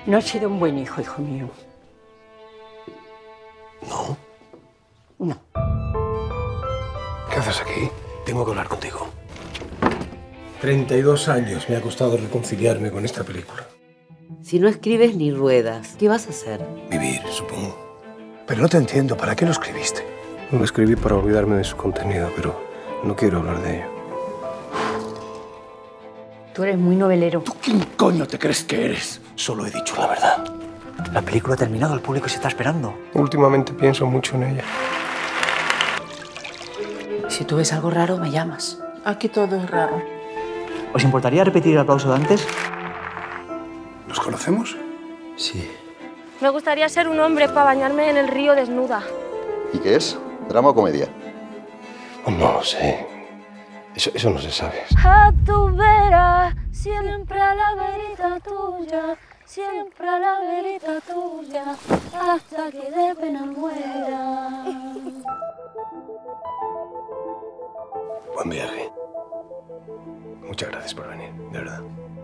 No has sido un buen hijo mío. ¿No? No. ¿Qué haces aquí? Tengo que hablar contigo. 32 años me ha costado reconciliarme con esta película. Si no escribes ni ruedas, ¿qué vas a hacer? Vivir, supongo. Pero no te entiendo. ¿Para qué lo escribiste? Lo escribí para olvidarme de su contenido, pero no quiero hablar de ello. Tú eres muy novelero. ¿Tú quién coño te crees que eres? Solo he dicho la verdad. La película ha terminado, el público se está esperando. Últimamente pienso mucho en ella. Si tú ves algo raro, me llamas. Aquí todo es raro. ¿Os importaría repetir el aplauso de antes? ¿Nos conocemos? Sí. Me gustaría ser un hombre para bañarme en el río desnuda. ¿Y qué es? ¿Drama o comedia? No lo sé. Eso no se sabe. A tu vera, siempre a la verita tuya, siempre a la verita tuya, hasta que de pena muera. Buen viaje. Muchas gracias por venir, de verdad.